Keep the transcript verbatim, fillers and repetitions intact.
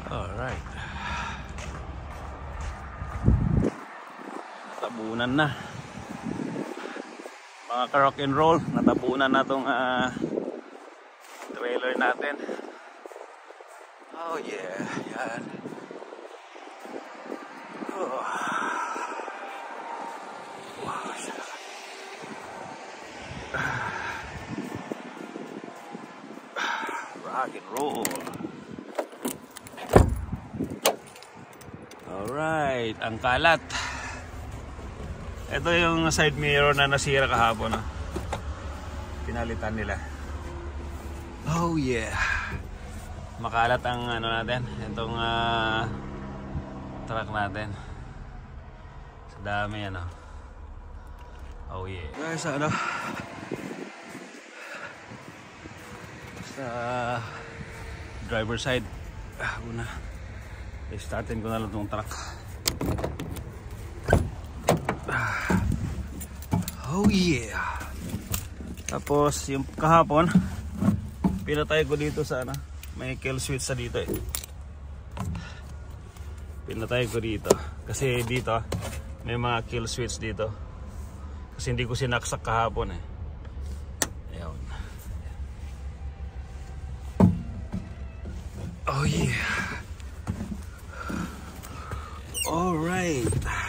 Alright. Natabunan na. Mga ka-rock and roll, natabunan na tong uh, trailer natin. Oh yeah, yan. Oh. Wow. Rock and roll. Alright, ang kalat. Ito yung side mirror na nasira kahapon. Ah. Pinalitan nila. Oh yeah. Makalat ang ano natin, itong uh, truck natin. Sa dami ano. Oh yeah. Guys, ano? Sa driver side. Ah, una. I-startin ko na lang itong truck. Ah. Oh yeah. Tapos yung kahapon, pinatay ko dito sa ano. May kill switch sa dito eh. Pinatay ko dito. Kasi dito may mga kill switch dito. Kasi hindi ko sinaksak kahapon eh. Ayun. Oh yeah. Alright.